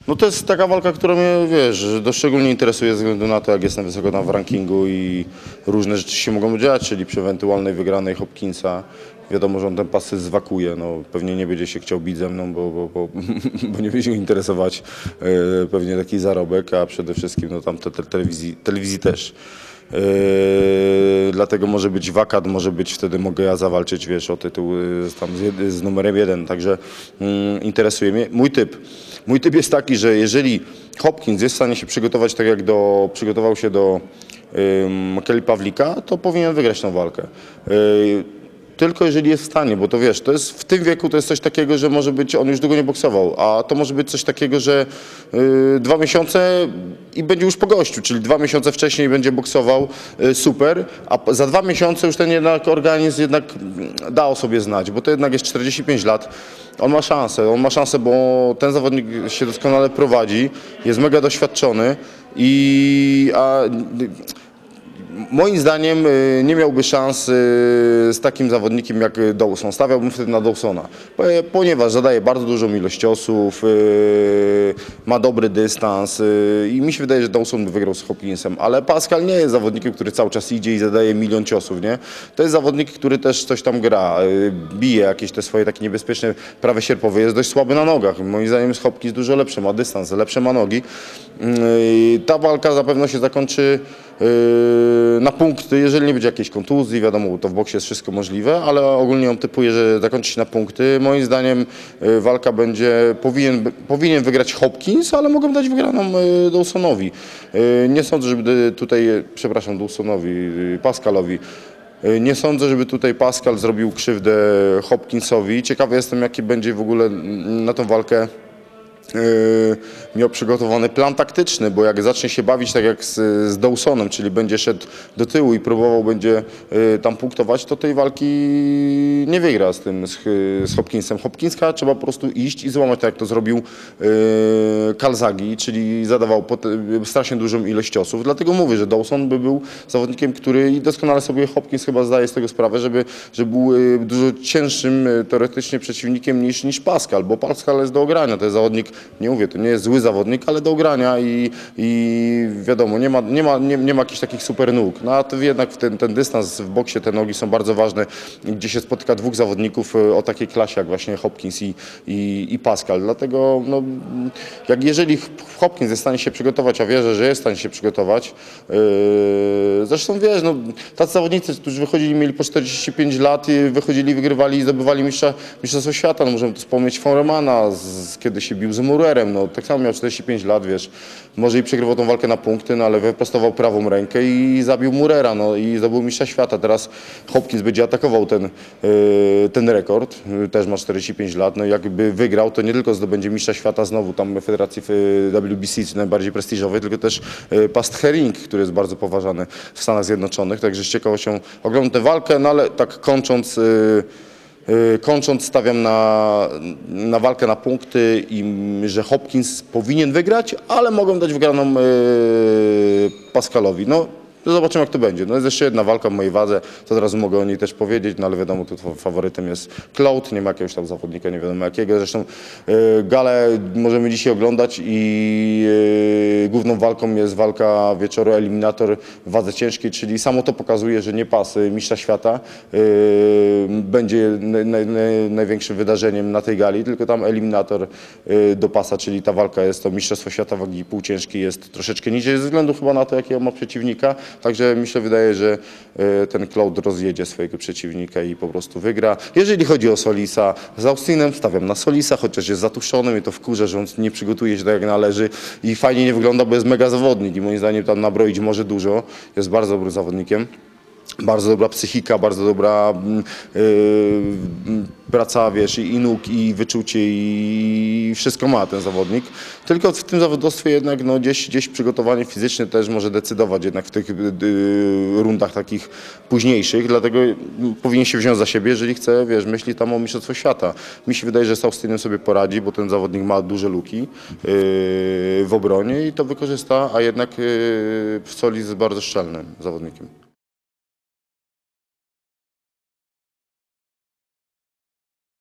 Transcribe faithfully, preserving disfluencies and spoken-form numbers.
No to jest taka walka, która mnie, wiesz, do szczególnie interesuje ze względu na to, jak jestem wysoko tam w rankingu i różne rzeczy się mogą dziać, czyli przy ewentualnej wygranej Hopkinsa. Wiadomo, że on ten pas zwakuje, no pewnie nie będzie się chciał bić ze mną, bo, bo, bo, bo nie będzie go interesować e, pewnie taki zarobek, a przede wszystkim no tam te, te telewizji, telewizji też. Yy, dlatego może być wakat, może być wtedy mogę ja zawalczyć, wiesz, o tytuł z, tam z, z numerem jeden, także yy, interesuje mnie. Mój typ, mój typ jest taki, że jeżeli Hopkins jest w stanie się przygotować tak jak do, przygotował się do yy, Kelly Pawlika, to powinien wygrać tą walkę. Yy, Tylko jeżeli jest w stanie, bo to wiesz, to jest w tym wieku to jest coś takiego, że może być, on już długo nie boksował, a to może być coś takiego, że yy, dwa miesiące i będzie już po gościu, czyli dwa miesiące wcześniej będzie boksował, yy, super, a za dwa miesiące już ten jednak organizm jednak da o sobie znać, bo to jednak jest czterdzieści pięć lat, on ma szansę, on ma szansę, bo ten zawodnik się doskonale prowadzi, jest mega doświadczony i a, moim zdaniem nie miałby szans z takim zawodnikiem jak Dawson. Stawiałbym wtedy na Dawsona, ponieważ zadaje bardzo dużą ilość ciosów, ma dobry dystans i mi się wydaje, że Dawson by wygrał z Hopkinsem, ale Pascal nie jest zawodnikiem, który cały czas idzie i zadaje milion ciosów, nie? To jest zawodnik, który też coś tam gra, bije jakieś te swoje takie niebezpieczne prawe sierpowe, jest dość słaby na nogach. Moim zdaniem jest Hopkins dużo lepszy, ma dystans, lepsze ma nogi. Ta walka zapewne się zakończy na punkty, jeżeli nie będzie jakiejś kontuzji, wiadomo, to w boksie jest wszystko możliwe, ale ogólnie ją typuję, że zakończy się na punkty. Moim zdaniem walka będzie, powinien, powinien wygrać Hopkins, ale mogą dać wygraną Dawsonowi. Nie sądzę, żeby tutaj, przepraszam, Dawsonowi, Pascalowi. Nie sądzę, żeby tutaj Pascal zrobił krzywdę Hopkinsowi. Ciekawy jestem, jaki będzie w ogóle na tą walkę Yy, miał przygotowany plan taktyczny, bo jak zacznie się bawić tak jak z, z Dawsonem, czyli będzie szedł do tyłu i próbował będzie yy, tam punktować, to tej walki nie wygra z tym, z, z Hopkinsem. Hopkinska trzeba po prostu iść i złamać, tak jak to zrobił yy, Calzaghe, czyli zadawał pot, yy, strasznie dużą ilość ciosów. Dlatego mówię, że Dawson by był zawodnikiem, który i doskonale sobie Hopkins chyba zdaje z tego sprawę, żeby, żeby był yy, dużo cięższym yy, teoretycznie przeciwnikiem niż, niż Pascal, bo Pascal jest do ogrania, to jest zawodnik, nie mówię, to nie jest zły zawodnik, ale do ogrania i, i wiadomo, nie ma, nie, ma, nie, nie ma jakichś takich super nóg. No a to jednak ten, ten dystans w boksie, te nogi są bardzo ważne, gdzie się spotyka dwóch zawodników o takiej klasie jak właśnie Hopkins i, i, i Pascal. Dlatego no, jak jeżeli Hopkins jest w stanie się przygotować, a wierzę, że jest w stanie się przygotować, yy, zresztą wiesz, no, tacy zawodnicy, którzy wychodzili, mieli po czterdzieści pięć lat, i wychodzili, wygrywali i zdobywali mistrza, mistrzostwo świata. No, możemy tu wspomnieć Foremana, z, kiedy się bił z Murerem, no tak samo miał czterdzieści pięć lat, wiesz, może i przegrywał tą walkę na punkty, no ale wyprostował prawą rękę i zabił Murera, no i zdobył mistrza świata. Teraz Hopkins będzie atakował ten, yy, ten rekord, yy, też ma czterdzieści pięć lat, no i jakby wygrał, to nie tylko zdobędzie mistrza świata znowu tam w Federacji W B C, czy najbardziej prestiżowej, tylko też yy, Past Herring, który jest bardzo poważany w Stanach Zjednoczonych, także z ciekawością oglądam tę walkę, no ale tak kończąc, yy, Kończąc, stawiam na, na walkę na punkty i że Hopkins powinien wygrać, ale mogą dać wygraną yy, Pascalowi. No, zobaczymy, jak to będzie. No, jest jeszcze jedna walka w mojej wadze, to od razu mogę o niej też powiedzieć, no ale wiadomo, tu faworytem jest Cloud, nie ma jakiegoś tam zawodnika, nie wiadomo jakiego. Zresztą yy, galę możemy dzisiaj oglądać i yy, główną walką jest walka wieczoru eliminator w wadze ciężkiej, czyli samo to pokazuje, że nie pas mistrza świata yy, będzie naj, naj, największym wydarzeniem na tej gali, tylko tam eliminator yy, do pasa, czyli ta walka jest to mistrzostwo świata wagi półciężkiej, jest troszeczkę niżej ze względu chyba na to, jakiego ma przeciwnika. Także mi się wydaje, że ten Cloud rozjedzie swojego przeciwnika i po prostu wygra. Jeżeli chodzi o Solisa z Austinem, stawiam na Solisa, chociaż jest zatuszonym i to wkurza, że on nie przygotuje się tak jak należy i fajnie nie wygląda, bo jest mega zawodnik i moim zdaniem tam nabroić może dużo. Jest bardzo dobrym zawodnikiem. Bardzo dobra psychika, bardzo dobra yy, praca, wiesz, i nóg, i wyczucie, i wszystko ma ten zawodnik. Tylko w tym zawodowstwie jednak no, gdzieś, gdzieś przygotowanie fizyczne też może decydować jednak w tych yy, rundach takich późniejszych, dlatego powinien się wziąć za siebie, jeżeli chce, wiesz, myśli tam o mistrzostwo świata. Mi się wydaje, że z Austinem sobie poradzi, bo ten zawodnik ma duże luki yy, w obronie i to wykorzysta, a jednak yy, Solis jest bardzo szczelnym zawodnikiem.